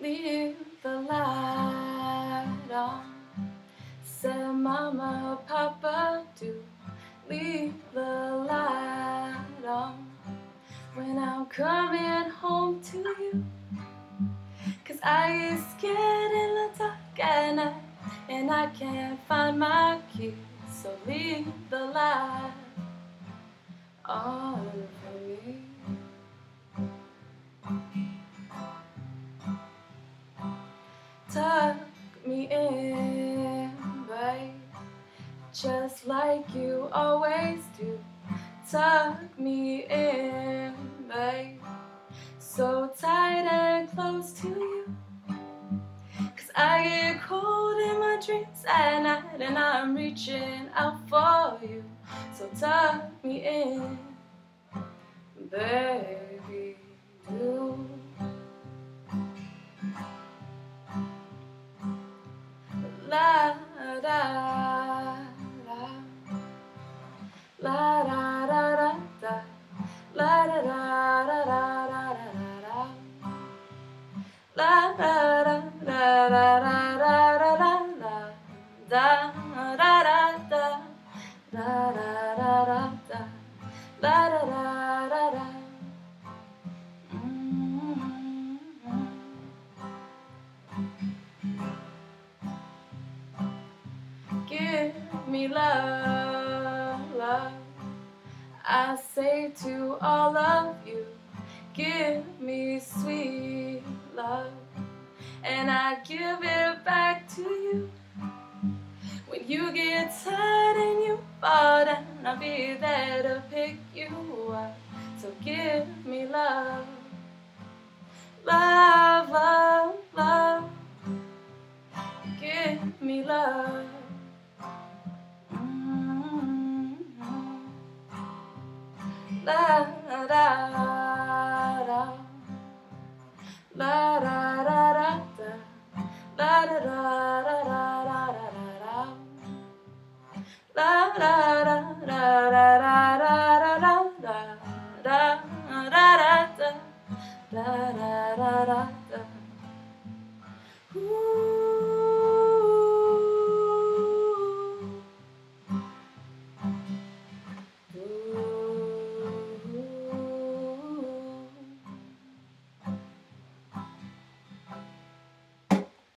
leave the light on. Said Mama, Papa, do leave the light on when I'm coming home to you. 'Cause I get scared in the dark at night and I can't find my keys. So leave the light on for me. Tuck me in, babe, just like you always do. Tuck me in, babe, so tight and close to you. 'Cause I get cold in my dreams at night and I'm reaching out for you. So tuck me in, baby, do. La da da, la da da da da, la da da da da da da, la da da da da da da da da, da da da da, da da da da da, la da da da da. Give me love, love, I say to all of you. Give me sweet love, and I give it back to you. When you get tired and you fall down, I'll be there to pick you up. So give me love, love, love, love. Give me love. La da da da, la da da da da, la da da da da da da da, la da da da da da.